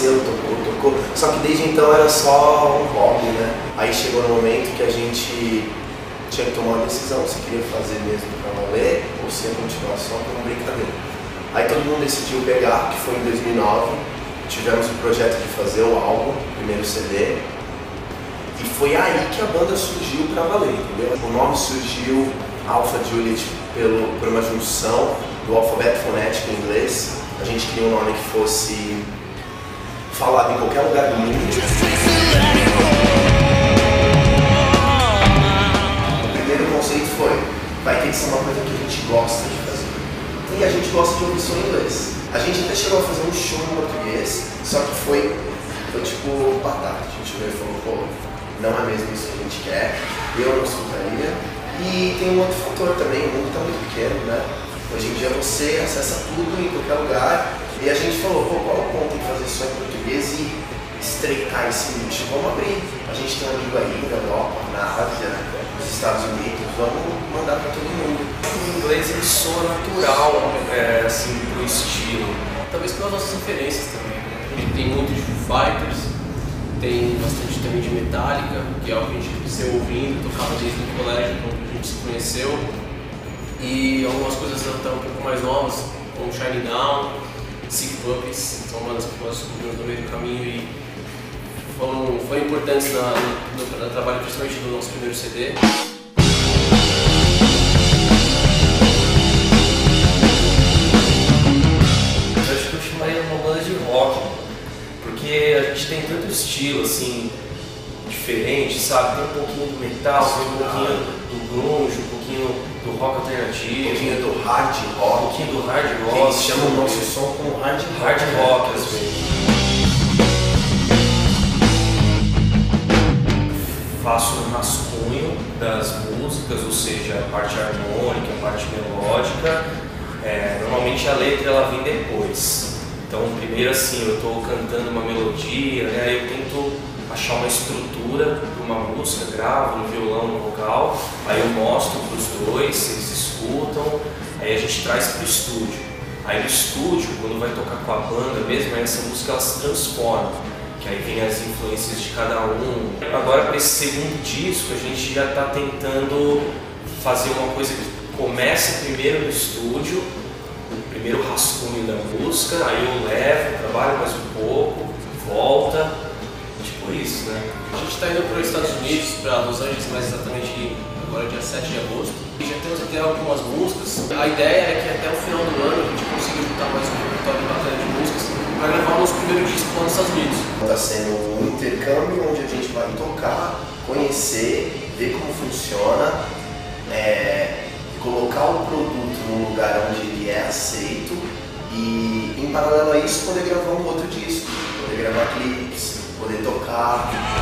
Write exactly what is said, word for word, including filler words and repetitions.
apareceu, tocou, tocou. Só que desde então era só um hobby, né? Aí chegou no momento que a gente tinha que tomar uma decisão, se queria fazer mesmo pra valer ou se ia continuar só por uma brincadeira. Aí todo mundo decidiu pegar, que foi em dois mil e nove, tivemos o projeto de fazer o álbum, o primeiro C D, e foi aí que a banda surgiu pra valer, entendeu? O nome surgiu Alpha Juliet pelo, por uma junção do alfabeto fonético em inglês. A gente queria um nome que fosse falado em qualquer lugar do mundo. O primeiro conceito foi, vai ter que ser uma coisa que a gente gosta de fazer. E a gente gosta de ouvir som em inglês. A gente até chegou a fazer um show em português, só que foi, foi tipo batata. A gente veio e falou, pô, não é mesmo isso que a gente quer, eu não escutaria. E tem um outro fator também, o mundo está muito pequeno, né? Hoje em dia você acessa tudo em qualquer lugar. E a gente falou, pô, qual é o ponto em fazer só em português e estreitar esse nicho? Vamos abrir. A gente tem um amigo aí na Europa, na Ásia, nos Estados Unidos, vamos mandar para todo mundo. O inglês ele soa natural, é, assim, pro estilo. Talvez pelas nossas referências também. A gente tem muito de Foo Fighters, tem bastante também de Metallica, que é algo que a gente cresceu ouvindo, tocava desde o colégio, quando a gente se conheceu. E algumas coisas até um pouco mais novas, como Shine Down, Sick Puppies, são bandas que nós descobrimos no meio do caminho e foram, foram importantes na, no, no trabalho, principalmente do nosso primeiro C D. Eu acho que eu chamaria uma banda de rock, porque a gente tem tanto estilo assim, diferente, sabe? Tem um pouquinho do metal, tem um pouquinho do grunge, um pouquinho do rock alternativo, Um pouquinho do hard rock, um pouquinho do hard rock. que eles chamam o nosso som como hard rock. Hard rock, às vezes. Faço um rascunho das músicas, ou seja, a parte harmônica, a parte melódica. É, normalmente a letra ela vem depois. Então, primeiro assim, eu estou cantando uma melodia, né? Eu tento achar uma estrutura para uma música, gravo no violão, no vocal, aí eu mostro para os dois, eles escutam, aí a gente traz para o estúdio. Aí no estúdio, quando vai tocar com a banda mesmo, aí essa música ela se transforma, que aí vem as influências de cada um. Agora para esse segundo disco, a gente já está tentando fazer uma coisa que comece primeiro no estúdio, o primeiro rascunho da música, aí eu levo, trabalho mais um pouco, volta. Tipo isso, né? A gente está indo para os Estados Unidos, para Los Angeles, mais exatamente agora dia sete de agosto. E já temos até algumas músicas. A ideia é que até o final do ano a gente consiga juntar mais um repertório bacana de músicas para gravar o nosso primeiro disco lá nos Estados Unidos. Está sendo um intercâmbio onde a gente vai tocar, conhecer, ver como funciona, é, colocar o produto num lugar onde ele é aceito e, em paralelo a isso, poder gravar um outro disco, poder gravar clipes, poder tocar.